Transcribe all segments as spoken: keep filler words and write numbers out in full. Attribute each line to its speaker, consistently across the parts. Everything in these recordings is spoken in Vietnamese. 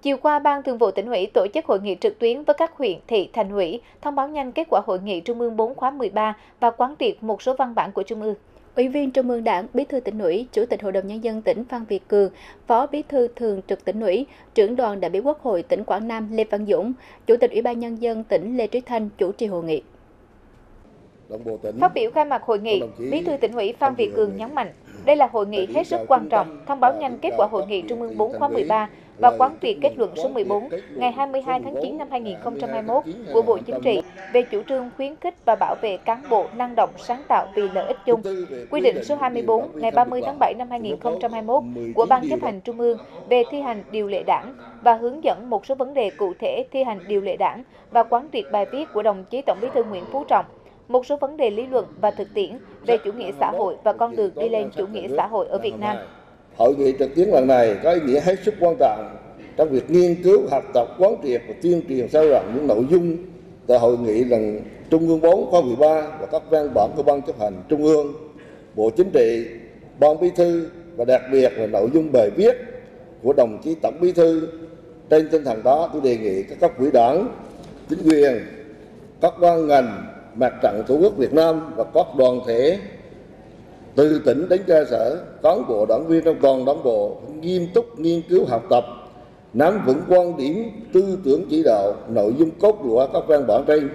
Speaker 1: Chiều qua, Ban Thường vụ Tỉnh ủy tổ chức hội nghị trực tuyến với các huyện, thị, thành ủy, thông báo nhanh kết quả hội nghị Trung ương bốn khóa mười ba và quán triệt một số văn bản của Trung ương. Ủy viên Trung ương Đảng, Bí thư Tỉnh ủy, Chủ tịch Hội đồng Nhân dân tỉnh Phan Việt Cường, Phó Bí thư Thường trực Tỉnh ủy, Trưởng đoàn đại biểu Quốc hội tỉnh Quảng Nam Lê Văn Dũng, Chủ tịch Ủy ban Nhân dân tỉnh Lê Trí Thanh chủ trì hội nghị. Phát biểu khai mạc hội nghị, Bí thư Tỉnh ủy Phan Việt Cường nhấn mạnh, đây là hội nghị hết sức quan trọng, thông báo nhanh kết quả hội nghị Trung ương bốn khóa mười ba và quán triệt kết luận số mười bốn ngày hai mươi hai tháng chín năm hai nghìn không trăm hai mươi mốt của Bộ Chính trị về chủ trương khuyến khích và bảo vệ cán bộ năng động sáng tạo vì lợi ích chung, quy định số hai mươi bốn ngày ba mươi tháng bảy năm hai nghìn không trăm hai mươi mốt của Ban Chấp hành Trung ương về thi hành điều lệ Đảng và hướng dẫn một số vấn đề cụ thể thi hành điều lệ Đảng và quán triệt bài viết của đồng chí Tổng Bí thư Nguyễn Phú Trọng, một số vấn đề lý luận và thực tiễn về chủ nghĩa xã hội và con đường đi lên chủ nghĩa xã hội ở Việt Nam.
Speaker 2: Hội nghị trực tuyến lần này có ý nghĩa hết sức quan trọng trong việc nghiên cứu, học tập, quán triệt và tuyên truyền sâu rộng những nội dung tại hội nghị lần Trung ương bốn khóa mười ba và các văn bản của Ban Chấp hành Trung ương, Bộ Chính trị, Ban Bí thư và đặc biệt là nội dung bài viết của đồng chí Tổng Bí thư. Trên tinh thần đó, tôi đề nghị các cấp ủy Đảng, chính quyền, các ban ngành, Mặt trận Tổ quốc Việt Nam và các đoàn thể từ tỉnh đến cơ sở, cán bộ đảng viên trong toàn đảng bộ nghiêm túc nghiên cứu học tập, nắm vững quan điểm, tư tưởng chỉ đạo, nội dung cốt lõi các văn bản trên,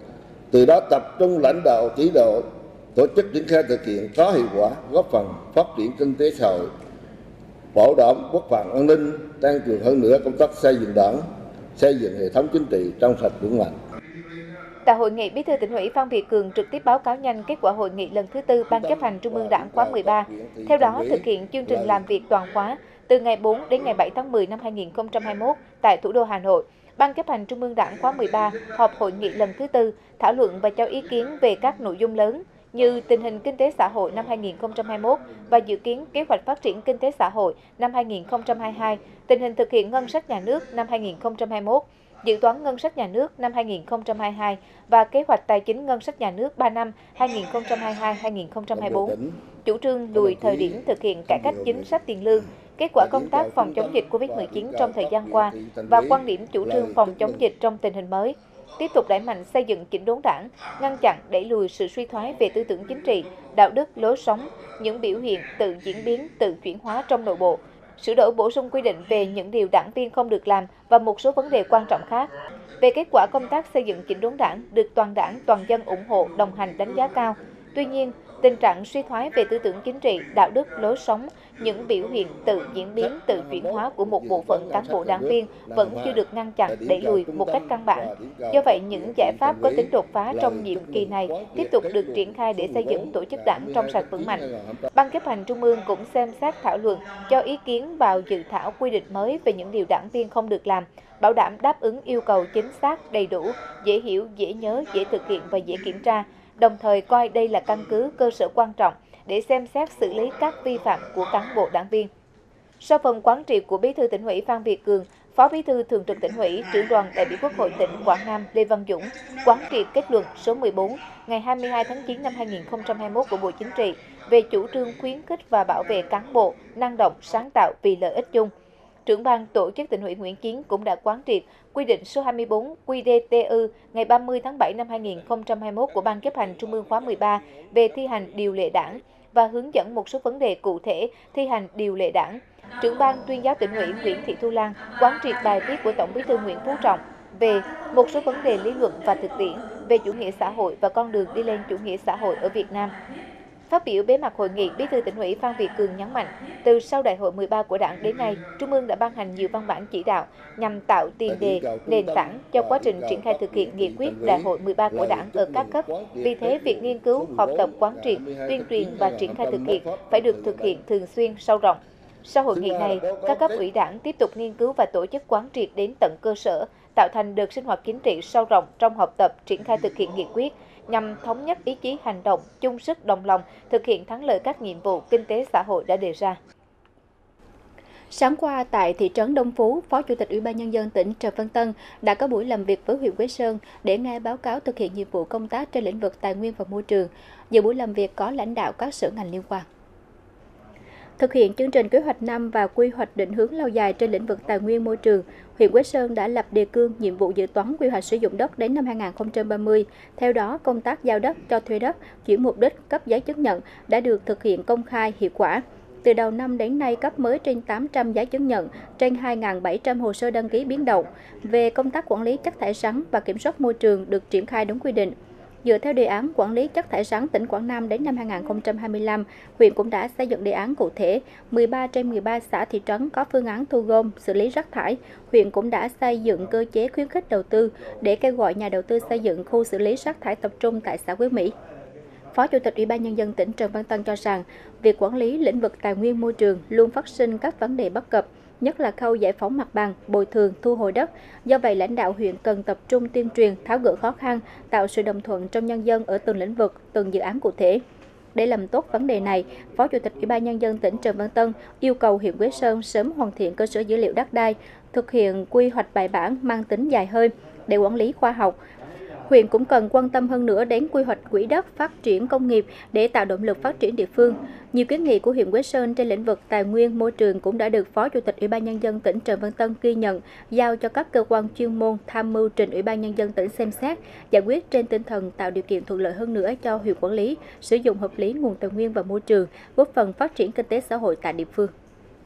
Speaker 2: từ đó tập trung lãnh đạo chỉ đạo tổ chức triển khai thực hiện có hiệu quả, góp phần phát triển kinh tế xã hội, bảo đảm quốc phòng an ninh, tăng cường hơn nữa công tác xây dựng Đảng, xây dựng hệ thống chính trị trong sạch vững mạnh.
Speaker 1: Tại hội nghị, Bí thư Tỉnh ủy Phan Việt Cường trực tiếp báo cáo nhanh kết quả hội nghị lần thứ tư Ban Chấp hành Trung ương Đảng khóa mười ba. Theo đó, thực hiện chương trình làm việc toàn khóa từ ngày bốn đến ngày bảy tháng mười năm hai nghìn không trăm hai mươi mốt tại thủ đô Hà Nội. Ban Chấp hành Trung ương Đảng khóa mười ba họp hội nghị lần thứ tư, thảo luận và cho ý kiến về các nội dung lớn như tình hình kinh tế xã hội năm hai nghìn không trăm hai mươi mốt và dự kiến kế hoạch phát triển kinh tế xã hội năm hai nghìn không trăm hai mươi hai, tình hình thực hiện ngân sách nhà nước năm hai nghìn không trăm hai mươi mốt, dự toán ngân sách nhà nước năm hai nghìn không trăm hai mươi hai và kế hoạch tài chính ngân sách nhà nước ba năm hai nghìn không trăm hai mươi hai đến hai nghìn không trăm hai mươi tư, chủ trương lùi thời điểm thực hiện cải cách chính sách tiền lương, kết quả công tác phòng chống dịch Covid mười chín trong thời gian qua và quan điểm chủ trương phòng chống dịch trong tình hình mới. Tiếp tục đẩy mạnh xây dựng chỉnh đốn Đảng, ngăn chặn đẩy lùi sự suy thoái về tư tưởng chính trị, đạo đức, lối sống, những biểu hiện tự diễn biến, tự chuyển hóa trong nội bộ, sửa đổi bổ sung quy định về những điều đảng viên không được làm và một số vấn đề quan trọng khác. Về kết quả công tác xây dựng chỉnh đốn Đảng được toàn Đảng, toàn dân ủng hộ, đồng hành đánh giá cao. Tuy nhiên, tình trạng suy thoái về tư tưởng chính trị, đạo đức, lối sống, những biểu hiện tự diễn biến, tự chuyển hóa của một bộ phận cán bộ đảng viên vẫn chưa được ngăn chặn, đẩy lùi một cách căn bản. Do vậy, những giải pháp có tính đột phá trong nhiệm kỳ này tiếp tục được triển khai để xây dựng tổ chức Đảng trong sạch vững mạnh. Ban Chấp hành Trung ương cũng xem xét thảo luận, cho ý kiến vào dự thảo quy định mới về những điều đảng viên không được làm, bảo đảm đáp ứng yêu cầu chính xác, đầy đủ, dễ hiểu, dễ nhớ, dễ thực hiện và dễ kiểm tra, đồng thời coi đây là căn cứ cơ sở quan trọng để xem xét xử lý các vi phạm của cán bộ đảng viên. Sau phần quán triệt của Bí thư Tỉnh ủy Phan Việt Cường, Phó Bí thư Thường trực Tỉnh ủy, Trưởng đoàn đại biểu Quốc hội tỉnh Quảng Nam Lê Văn Dũng quán triệt kết luận số mười bốn ngày hai mươi hai tháng chín năm hai nghìn không trăm hai mươi mốt của Bộ Chính trị về chủ trương khuyến khích và bảo vệ cán bộ năng động sáng tạo vì lợi ích chung. Trưởng ban tổ chức Tỉnh ủy Nguyễn Chiến cũng đã quán triệt quy định số hai mươi bốn Q D T U ngày ba mươi tháng bảy năm hai nghìn không trăm hai mươi mốt của Ban Chấp hành Trung ương khóa mười ba về thi hành điều lệ Đảng và hướng dẫn một số vấn đề cụ thể thi hành điều lệ Đảng. Trưởng ban Tuyên giáo Tỉnh ủy Nguyễn Thị Thu Lan quán triệt bài viết của Tổng Bí thư Nguyễn Phú Trọng về một số vấn đề lý luận và thực tiễn về chủ nghĩa xã hội và con đường đi lên chủ nghĩa xã hội ở Việt Nam. Phát biểu bế mạc hội nghị, Bí thư Tỉnh ủy Phan Việt Cường nhấn mạnh, từ sau Đại hội mười ba của Đảng đến nay, Trung ương đã ban hành nhiều văn bản chỉ đạo nhằm tạo tiền đề, nền tảng cho quá trình triển khai thực hiện nghị quyết Đại hội mười ba của Đảng ở các cấp. Vì thế, việc nghiên cứu, học tập, quán triệt, tuyên truyền và triển khai thực hiện phải được thực hiện thường xuyên, sâu rộng. Sau hội nghị này, các cấp ủy Đảng tiếp tục nghiên cứu và tổ chức quán triệt đến tận cơ sở, tạo thành đợt sinh hoạt chính trị sâu rộng trong học tập, triển khai thực hiện nghị quyết, nhằm thống nhất ý chí hành động, chung sức đồng lòng, thực hiện thắng lợi các nhiệm vụ kinh tế xã hội đã đề ra. Sáng qua tại thị trấn Đông Phú, Phó Chủ tịch Ủy ban Nhân dân tỉnh Trần Văn Tân đã có buổi làm việc với huyện Quế Sơn để nghe báo cáo thực hiện nhiệm vụ công tác trên lĩnh vực tài nguyên và môi trường. Dự buổi làm việc có lãnh đạo các sở ngành liên quan.
Speaker 3: Thực hiện chương trình kế hoạch năm và quy hoạch định hướng lâu dài trên lĩnh vực tài nguyên môi trường, huyện Quế Sơn đã lập đề cương nhiệm vụ dự toán quy hoạch sử dụng đất đến năm hai nghìn không trăm ba mươi. Theo đó, công tác giao đất, cho thuê đất, chuyển mục đích, cấp giấy chứng nhận đã được thực hiện công khai, hiệu quả. Từ đầu năm đến nay, cấp mới trên tám trăm giấy chứng nhận, trên hai nghìn bảy trăm hồ sơ đăng ký biến động. Về công tác quản lý chất thải rắn và kiểm soát môi trường được triển khai đúng quy định. Dựa theo đề án quản lý chất thải rắn tỉnh Quảng Nam đến năm hai nghìn không trăm hai mươi lăm, huyện cũng đã xây dựng đề án cụ thể, mười ba trên mười ba xã thị trấn có phương án thu gom, xử lý rác thải. Huyện cũng đã xây dựng cơ chế khuyến khích đầu tư để kêu gọi nhà đầu tư xây dựng khu xử lý rác thải tập trung tại xã Quế Mỹ. Phó Chủ tịch Ủy ban Nhân dân tỉnh Trần Văn Tân cho rằng, việc quản lý lĩnh vực tài nguyên môi trường luôn phát sinh các vấn đề bất cập, nhất là khâu giải phóng mặt bằng, bồi thường, thu hồi đất. Do vậy, lãnh đạo huyện cần tập trung tuyên truyền, tháo gỡ khó khăn, tạo sự đồng thuận trong nhân dân ở từng lĩnh vực, từng dự án cụ thể. Để làm tốt vấn đề này, Phó Chủ tịch Ủy ban Nhân dân tỉnh Trần Văn Tân yêu cầu huyện Quế Sơn sớm hoàn thiện cơ sở dữ liệu đất đai, thực hiện quy hoạch bài bản mang tính dài hơi để quản lý khoa học. Huyện cũng cần quan tâm hơn nữa đến quy hoạch quỹ đất phát triển công nghiệp để tạo động lực phát triển địa phương. Nhiều kiến nghị của huyện Quế Sơn trên lĩnh vực tài nguyên môi trường cũng đã được Phó Chủ tịch Ủy ban Nhân dân tỉnh Trần Văn Tân ghi nhận, giao cho các cơ quan chuyên môn tham mưu trình Ủy ban Nhân dân tỉnh xem xét, giải quyết trên tinh thần tạo điều kiện thuận lợi hơn nữa cho huyện quản lý, sử dụng hợp lý nguồn tài nguyên và môi trường, góp phần phát triển kinh tế xã hội tại địa phương.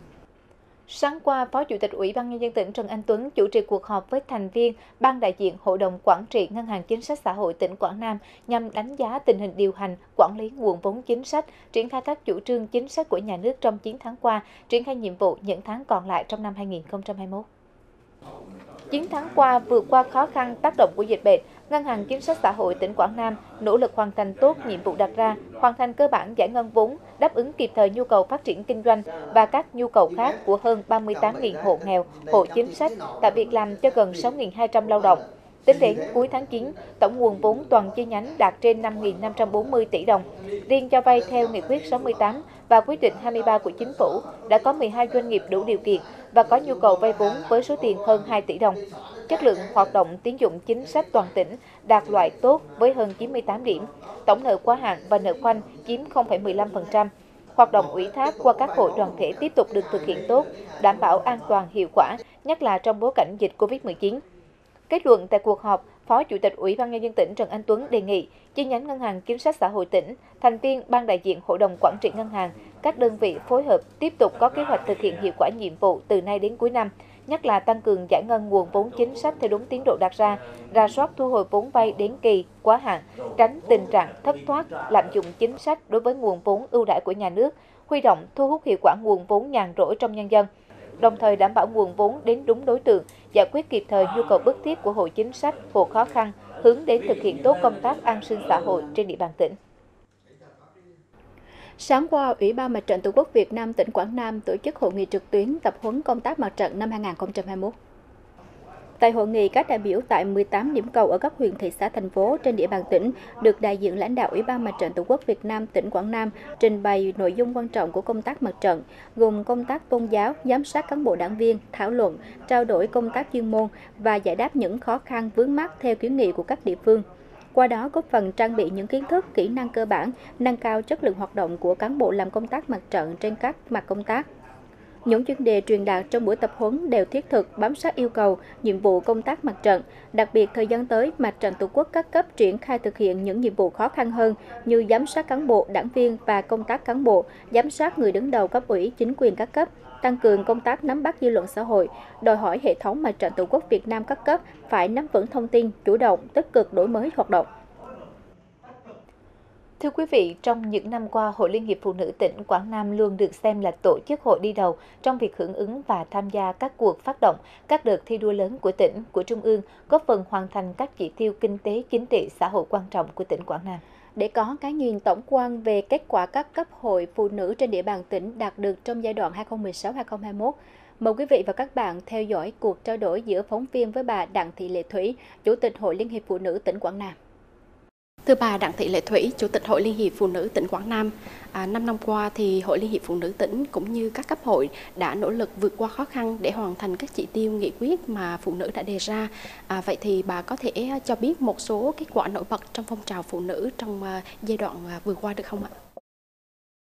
Speaker 1: Sáng qua, Phó Chủ tịch Ủy ban Nhân dân tỉnh Trần Anh Tuấn chủ trì cuộc họp với thành viên Ban đại diện Hội đồng Quản trị Ngân hàng Chính sách Xã hội tỉnh Quảng Nam nhằm đánh giá tình hình điều hành, quản lý nguồn vốn chính sách, triển khai các chủ trương chính sách của nhà nước trong chín tháng qua, triển khai nhiệm vụ những tháng còn lại trong năm hai nghìn không trăm hai mươi mốt. chín tháng qua, vượt qua khó khăn tác động của dịch bệnh, Ngân hàng Chính sách Xã hội tỉnh Quảng Nam nỗ lực hoàn thành tốt nhiệm vụ đặt ra, hoàn thành cơ bản giải ngân vốn, đáp ứng kịp thời nhu cầu phát triển kinh doanh và các nhu cầu khác của hơn ba mươi tám nghìn hộ nghèo, hộ chính sách, tạo việc làm cho gần sáu nghìn hai trăm lao động. Tính đến cuối tháng chín, tổng nguồn vốn toàn chi nhánh đạt trên năm nghìn năm trăm bốn mươi tỷ đồng. Riêng cho vay theo Nghị quyết sáu mươi tám và Quyết định hai mươi ba của Chính phủ đã có mười hai doanh nghiệp đủ điều kiện và có nhu cầu vay vốn với số tiền hơn hai tỷ đồng. Chất lượng hoạt động tín dụng chính sách toàn tỉnh đạt loại tốt với hơn chín mươi tám điểm. Tổng nợ quá hạn và nợ khoanh chiếm không phẩy mười lăm phần trăm. Hoạt động ủy thác qua các hội đoàn thể tiếp tục được thực hiện tốt, đảm bảo an toàn hiệu quả, nhất là trong bối cảnh dịch Covid mười chín. Kết luận tại cuộc họp, Phó Chủ tịch Ủy ban Nhân dân tỉnh Trần Anh Tuấn đề nghị chi nhánh Ngân hàng Chính sách Xã hội tỉnh, thành viên Ban đại diện Hội đồng Quản trị Ngân hàng, các đơn vị phối hợp tiếp tục có kế hoạch thực hiện hiệu quả nhiệm vụ từ nay đến cuối năm, nhất là tăng cường giải ngân nguồn vốn chính sách theo đúng tiến độ đặt ra, rà soát thu hồi vốn vay đến kỳ, quá hạn, tránh tình trạng thất thoát, lạm dụng chính sách đối với nguồn vốn ưu đãi của nhà nước, huy động thu hút hiệu quả nguồn vốn nhàn rỗi trong nhân dân, đồng thời đảm bảo nguồn vốn đến đúng đối tượng, giải quyết kịp thời nhu cầu bức thiết của hộ chính sách, hộ khó khăn, hướng đến thực hiện tốt công tác an sinh xã hội trên địa bàn tỉnh.
Speaker 3: Sáng qua, Ủy ban Mặt trận Tổ quốc Việt Nam tỉnh Quảng Nam tổ chức hội nghị trực tuyến tập huấn công tác mặt trận năm hai nghìn không trăm hai mươi mốt. Tại hội nghị, các đại biểu tại mười tám điểm cầu ở các huyện, thị xã, thành phố trên địa bàn tỉnh được đại diện lãnh đạo Ủy ban Mặt trận Tổ quốc Việt Nam tỉnh Quảng Nam trình bày nội dung quan trọng của công tác mặt trận, gồm công tác tôn giáo, giám sát cán bộ đảng viên, thảo luận, trao đổi công tác chuyên môn và giải đáp những khó khăn vướng mắc theo kiến nghị của các địa phương. Qua đó góp phần trang bị những kiến thức, kỹ năng cơ bản, nâng cao chất lượng hoạt động của cán bộ làm công tác mặt trận trên các mặt công tác. Những chuyên đề truyền đạt trong buổi tập huấn đều thiết thực, bám sát yêu cầu, nhiệm vụ công tác mặt trận. Đặc biệt, thời gian tới, Mặt trận Tổ quốc các cấp triển khai thực hiện những nhiệm vụ khó khăn hơn như giám sát cán bộ, đảng viên và công tác cán bộ, giám sát người đứng đầu cấp ủy, chính quyền các cấp, tăng cường công tác nắm bắt dư luận xã hội, đòi hỏi hệ thống Mặt trận Tổ quốc Việt Nam các cấp phải nắm vững thông tin, chủ động, tích cực đổi mới hoạt động.
Speaker 1: Thưa quý vị, trong những năm qua, Hội Liên hiệp Phụ nữ tỉnh Quảng Nam luôn được xem là tổ chức hội đi đầu trong việc hưởng ứng và tham gia các cuộc phát động, các đợt thi đua lớn của tỉnh, của Trung ương, góp phần hoàn thành các chỉ tiêu kinh tế, chính trị, xã hội quan trọng của tỉnh Quảng Nam.
Speaker 3: Để có cái nhìn tổng quan về kết quả các cấp hội phụ nữ trên địa bàn tỉnh đạt được trong giai đoạn hai nghìn không trăm mười sáu đến hai nghìn không trăm hai mươi mốt, mời quý vị và các bạn theo dõi cuộc trao đổi giữa phóng viên với bà Đặng Thị Lệ Thủy, Chủ tịch Hội Liên hiệp Phụ nữ tỉnh Quảng Nam.
Speaker 4: Thưa bà Đặng Thị Lệ Thủy, Chủ tịch Hội Liên hiệp Phụ nữ tỉnh Quảng Nam, à, năm năm qua thì Hội Liên hiệp Phụ nữ tỉnh cũng như các cấp hội đã nỗ lực vượt qua khó khăn để hoàn thành các chỉ tiêu nghị quyết mà phụ nữ đã đề ra. À, vậy thì bà có thể cho biết một số kết quả nổi bật trong phong trào phụ nữ trong uh, giai đoạn uh, vừa qua được không ạ?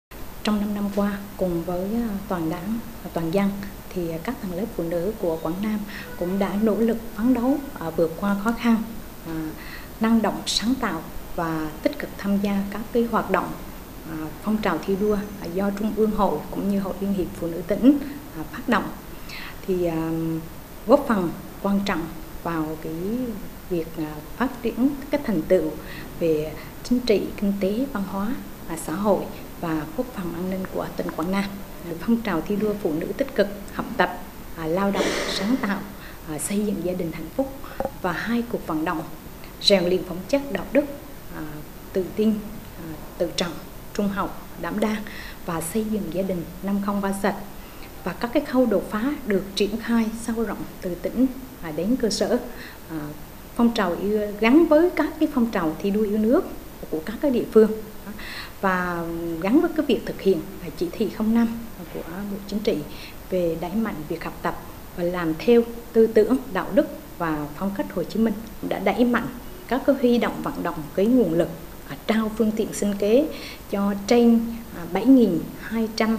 Speaker 5: Trong năm năm qua, cùng với toàn đảng và toàn dân, thì các tầng lớp phụ nữ của Quảng Nam cũng đã nỗ lực phấn đấu vượt qua khó khăn, năng động sáng tạo và tích cực tham gia các cái hoạt động phong trào thi đua do Trung ương Hội cũng như Hội Liên hiệp Phụ nữ tỉnh phát động, thì góp phần quan trọng vào cái việc phát triển các thành tựu về chính trị, kinh tế, văn hóa, xã hội và quốc phòng an ninh của tỉnh Quảng Nam. Phong trào thi đua phụ nữ tích cực học tập, lao động, sáng tạo, xây dựng gia đình hạnh phúc và hai cuộc vận động rèn luyện phẩm chất đạo đức, tự tin, tự trọng, trung học, đảm đang và xây dựng gia đình năm không ba sạch, và các cái khâu đột phá được triển khai sâu rộng từ tỉnh đến cơ sở. Phong trào yêu, gắn với các cái phong trào thi đua yêu nước của các cái địa phương và gắn với cái việc thực hiện chỉ thị không năm của Bộ Chính trị về đẩy mạnh việc học tập và làm theo tư tưởng, đạo đức và phong cách Hồ Chí Minh, đã đẩy mạnh các cái huy động vận động cái nguồn lực, trao phương tiện sinh kế cho trên bảy nghìn hai trăm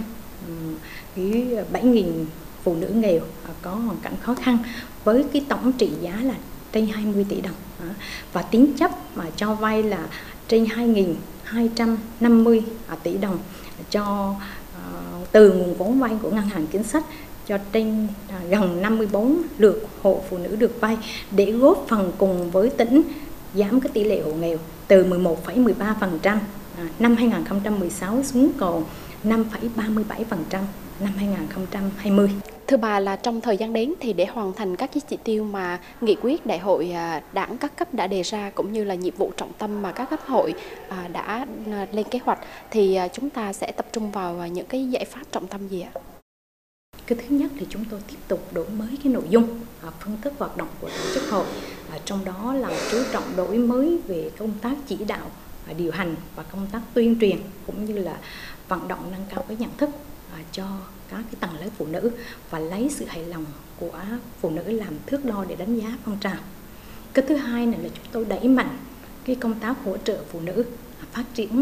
Speaker 5: bảy nghìn phụ nữ nghèo có hoàn cảnh khó khăn với cái tổng trị giá là trên hai mươi tỷ đồng, và tín chấp mà cho vay là trên hai nghìn hai trăm năm mươi tỷ đồng cho từ nguồn vốn vay của ngân hàng chính sách cho trên gần năm mươi bốn lượt hộ phụ nữ được vay, để góp phần cùng với tỉnh giảm cái tỷ lệ hộ nghèo từ mười một phẩy mười ba phần trăm năm hai nghìn không trăm mười sáu xuống còn năm phẩy ba mươi bảy phần trăm năm hai nghìn không trăm hai mươi.
Speaker 4: Thưa bà, là trong thời gian đến thì để hoàn thành các cái chỉ tiêu mà nghị quyết đại hội đảng các cấp đã đề ra cũng như là nhiệm vụ trọng tâm mà các cấp hội đã lên kế hoạch, thì chúng ta sẽ tập trung vào những cái giải pháp trọng tâm gì ạ?
Speaker 5: Cái thứ nhất thì chúng tôi tiếp tục đổi mới cái nội dung, phương thức hoạt động của tổ chức hội, trong đó là chú trọng đổi mới về công tác chỉ đạo, điều hành và công tác tuyên truyền cũng như là vận động nâng cao cái nhận thức cho các cái tầng lớp phụ nữ và lấy sự hài lòng của phụ nữ làm thước đo để đánh giá phong trào. Cái thứ hai này là chúng tôi đẩy mạnh cái công tác hỗ trợ phụ nữ phát triển,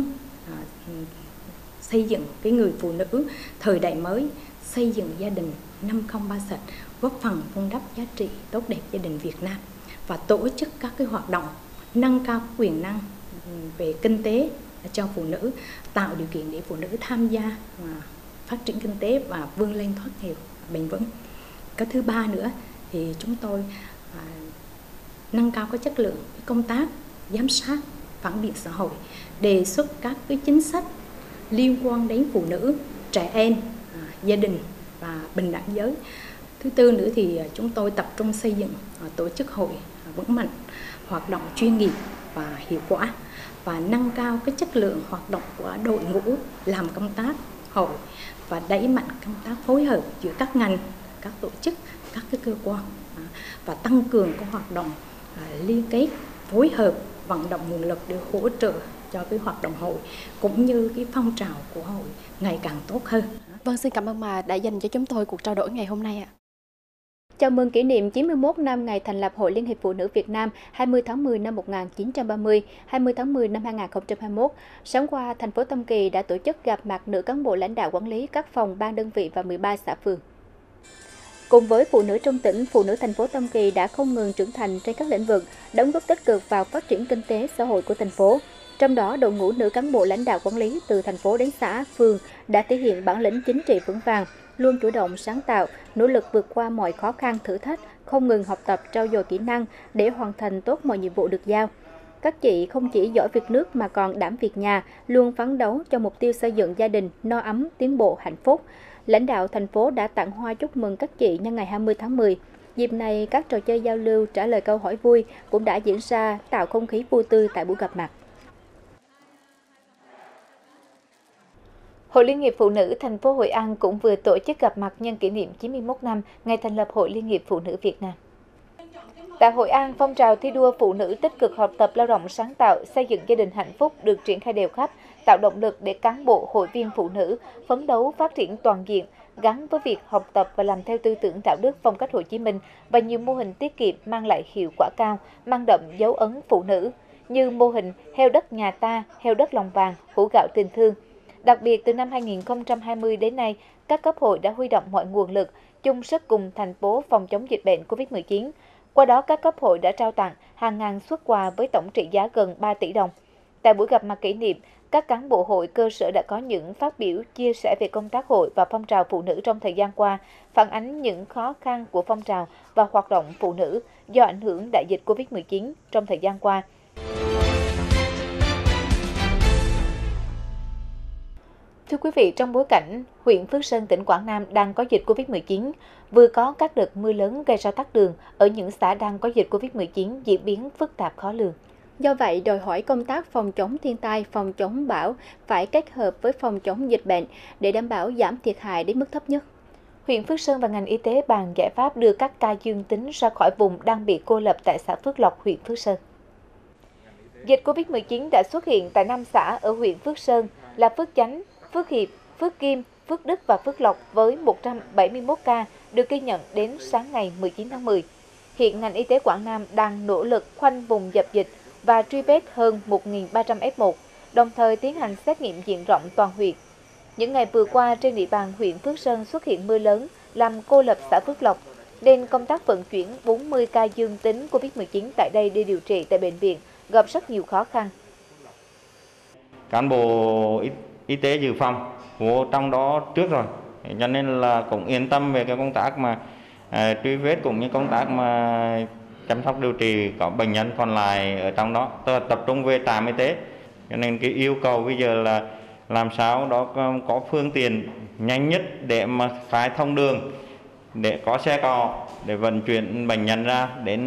Speaker 5: xây dựng cái người phụ nữ thời đại mới, xây dựng gia đình năm không ba sạch, góp phần vun đắp giá trị tốt đẹp gia đình Việt Nam và tổ chức các cái hoạt động nâng cao quyền năng về kinh tế cho phụ nữ, tạo điều kiện để phụ nữ tham gia phát triển kinh tế và vươn lên thoát nghèo bền vững. Cái thứ ba nữa thì chúng tôi à, nâng cao cái chất lượng cái công tác giám sát phản biện xã hội, đề xuất các cái chính sách liên quan đến phụ nữ, trẻ em, à, gia đình và bình đẳng giới. Thứ tư nữa thì chúng tôi tập trung xây dựng à, tổ chức hội à, vững mạnh, hoạt động chuyên nghiệp và hiệu quả, và nâng cao cái chất lượng hoạt động của đội ngũ làm công tác hội và đẩy mạnh công tác phối hợp giữa các ngành, các tổ chức, các cái cơ quan và tăng cường các hoạt động liên kết, phối hợp, vận động nguồn lực để hỗ trợ cho cái hoạt động hội cũng như cái phong trào của hội ngày càng tốt hơn.
Speaker 4: Vâng, xin cảm ơn bà đã dành cho chúng tôi cuộc trao đổi ngày hôm nay ạ.
Speaker 3: Chào mừng kỷ niệm chín mươi mốt năm ngày thành lập Hội Liên hiệp Phụ nữ Việt Nam hai mươi tháng mười năm một nghìn chín trăm ba mươi, hai mươi tháng mười năm hai nghìn không trăm hai mươi mốt. Sáng qua, thành phố Tam Kỳ đã tổ chức gặp mặt nữ cán bộ lãnh đạo quản lý các phòng, ban đơn vị và mười ba xã phường. Cùng với phụ nữ trong tỉnh, phụ nữ thành phố Tam Kỳ đã không ngừng trưởng thành trên các lĩnh vực, đóng góp tích cực vào phát triển kinh tế xã hội của thành phố. Trong đó, đội ngũ nữ cán bộ lãnh đạo quản lý từ thành phố đến xã, phường đã thể hiện bản lĩnh chính trị vững vàng, luôn chủ động sáng tạo, nỗ lực vượt qua mọi khó khăn thử thách, không ngừng học tập trau dồi kỹ năng để hoàn thành tốt mọi nhiệm vụ được giao. Các chị không chỉ giỏi việc nước mà còn đảm việc nhà, luôn phấn đấu cho mục tiêu xây dựng gia đình no ấm, tiến bộ, hạnh phúc. Lãnh đạo thành phố đã tặng hoa chúc mừng các chị nhân ngày hai mươi tháng mười. Dịp này, các trò chơi giao lưu, trả lời câu hỏi vui cũng đã diễn ra, tạo không khí vui tươi tại buổi gặp mặt. Hội Liên hiệp Phụ nữ thành phố Hội An cũng vừa tổ chức gặp mặt nhân kỷ niệm chín mươi mốt năm ngày thành lập Hội Liên hiệp Phụ nữ Việt Nam. Tại Hội An, phong trào thi đua phụ nữ tích cực học tập, lao động sáng tạo, xây dựng gia đình hạnh phúc được triển khai đều khắp, tạo động lực để cán bộ, hội viên phụ nữ phấn đấu phát triển toàn diện, gắn với việc học tập và làm theo tư tưởng đạo đức phong cách Hồ Chí Minh và nhiều mô hình tiết kiệm mang lại hiệu quả cao, mang đậm dấu ấn phụ nữ như mô hình heo đất nhà ta, heo đất lòng vàng, hũ gạo tình thương.
Speaker 1: Đặc biệt, từ năm hai nghìn không trăm hai mươi đến nay, các cấp hội đã huy động mọi nguồn lực, chung sức cùng thành phố phòng chống dịch bệnh Covid mười chín. Qua đó, các cấp hội đã trao tặng hàng ngàn suất quà với tổng trị giá gần ba tỷ đồng. Tại buổi gặp mặt kỷ niệm, các cán bộ hội cơ sở đã có những phát biểu chia sẻ về công tác hội và phong trào phụ nữ trong thời gian qua, phản ánh những khó khăn của phong trào và hoạt động phụ nữ do ảnh hưởng đại dịch Covid mười chín trong thời gian qua. Thưa quý vị, trong bối cảnh huyện Phước Sơn, tỉnh Quảng Nam đang có dịch Covid mười chín, vừa có các đợt mưa lớn gây ra tắc đường ở những xã đang có dịch Covid mười chín diễn biến phức tạp khó lường.
Speaker 3: Do vậy, đòi hỏi công tác phòng chống thiên tai, phòng chống bão phải kết hợp với phòng chống dịch bệnh để đảm bảo giảm thiệt hại đến mức thấp nhất.
Speaker 1: Huyện Phước Sơn và ngành y tế bàn giải pháp đưa các ca dương tính ra khỏi vùng đang bị cô lập tại xã Phước Lộc, huyện Phước Sơn. Dịch Covid mười chín đã xuất hiện tại năm xã ở huyện Phước Sơn là Phước Chánh, Phước Hiệp, Phước Kim, Phước Đức và Phước Lộc với một trăm bảy mươi mốt ca được ghi nhận đến sáng ngày mười chín tháng mười. Hiện ngành y tế Quảng Nam đang nỗ lực khoanh vùng dập dịch và truy vết hơn một nghìn ba trăm ép một, đồng thời tiến hành xét nghiệm diện rộng toàn huyện. Những ngày vừa qua, trên địa bàn huyện Phước Sơn xuất hiện mưa lớn làm cô lập xã Phước Lộc, nên công tác vận chuyển bốn mươi ca dương tính Covid mười chín tại đây đi điều trị tại bệnh viện gặp rất nhiều khó khăn.
Speaker 6: Cán bộ y, y tế dự phòng vô trong đó trước rồi, cho nên là cũng yên tâm về cái công tác mà à, truy vết cũng như công tác mà chăm sóc điều trị có bệnh nhân còn lại ở trong đó, tức là tập trung về trạm y tế. Cho nên cái yêu cầu bây giờ là làm sao đó có phương tiện nhanh nhất để mà khai thông đường, để có xe cò để vận chuyển bệnh nhân ra đến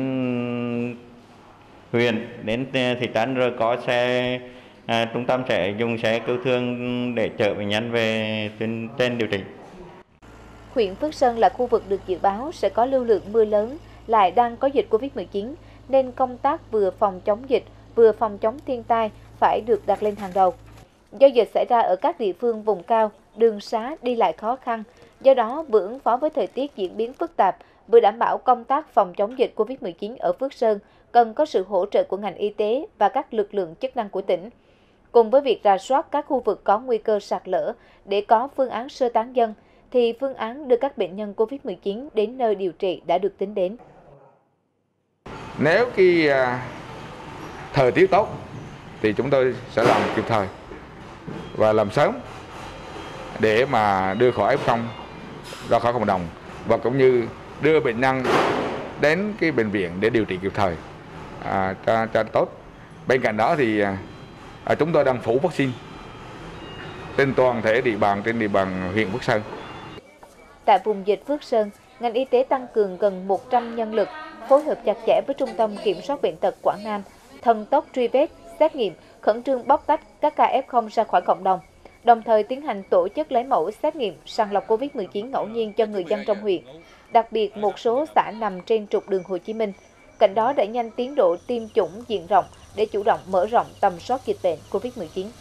Speaker 6: huyện, đến thị trấn, rồi có xe à, trung tâm sẽ dùng xe cứu thương để chở bệnh nhân về trên, trên điều trị.
Speaker 1: Huyện Phước Sơn là khu vực được dự báo sẽ có lưu lượng mưa lớn, lại đang có dịch Covid mười chín, nên công tác vừa phòng chống dịch, vừa phòng chống thiên tai phải được đặt lên hàng đầu. Do dịch xảy ra ở các địa phương vùng cao, đường xá đi lại khó khăn, do đó vừa ứng phó với thời tiết diễn biến phức tạp, vừa đảm bảo công tác phòng chống dịch Covid mười chín ở Phước Sơn cần có sự hỗ trợ của ngành y tế và các lực lượng chức năng của tỉnh. Cùng với việc rà soát các khu vực có nguy cơ sạt lở để có phương án sơ tán dân, thì phương án đưa các bệnh nhân Covid mười chín đến nơi điều trị đã được tính đến.
Speaker 7: Nếu cái uh, thời tiết tốt thì chúng tôi sẽ làm kịp thời và làm sớm để mà đưa khỏi ép không ra khỏi cộng đồng, và cũng như đưa bệnh nhân đến cái bệnh viện để điều trị kịp thời à, cho, cho tốt. Bên cạnh đó thì à, chúng tôi đang phủ vaccine trên toàn thể địa bàn trên địa bàn huyện Phước Sơn.
Speaker 1: Tại vùng dịch Phước Sơn, ngành y tế tăng cường gần một trăm nhân lực, phối hợp chặt chẽ với Trung tâm Kiểm soát Bệnh tật Quảng Nam, thần tốc truy vết, xét nghiệm, khẩn trương bóc tách các ca ép không ra khỏi cộng đồng, đồng thời tiến hành tổ chức lấy mẫu xét nghiệm sàng lọc Covid mười chín ngẫu nhiên cho người dân trong huyện, đặc biệt một số xã nằm trên trục đường Hồ Chí Minh. Cạnh đó đẩy nhanh tiến độ tiêm chủng diện rộng để chủ động mở rộng tầm soát dịch bệnh Covid mười chín.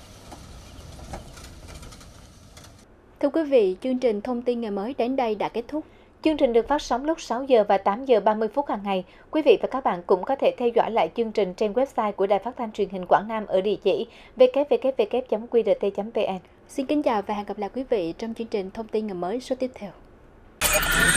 Speaker 3: Thưa quý vị, chương trình Thông tin Ngày mới đến đây đã kết thúc.
Speaker 1: Chương trình được phát sóng lúc sáu giờ và tám giờ ba mươi phút hàng ngày. Quý vị và các bạn cũng có thể theo dõi lại chương trình trên website của Đài Phát thanh Truyền hình Quảng Nam ở địa chỉ w w w chấm q r t chấm v n.
Speaker 3: Xin kính chào và hẹn gặp lại quý vị trong chương trình Thông tin Ngày mới số tiếp theo.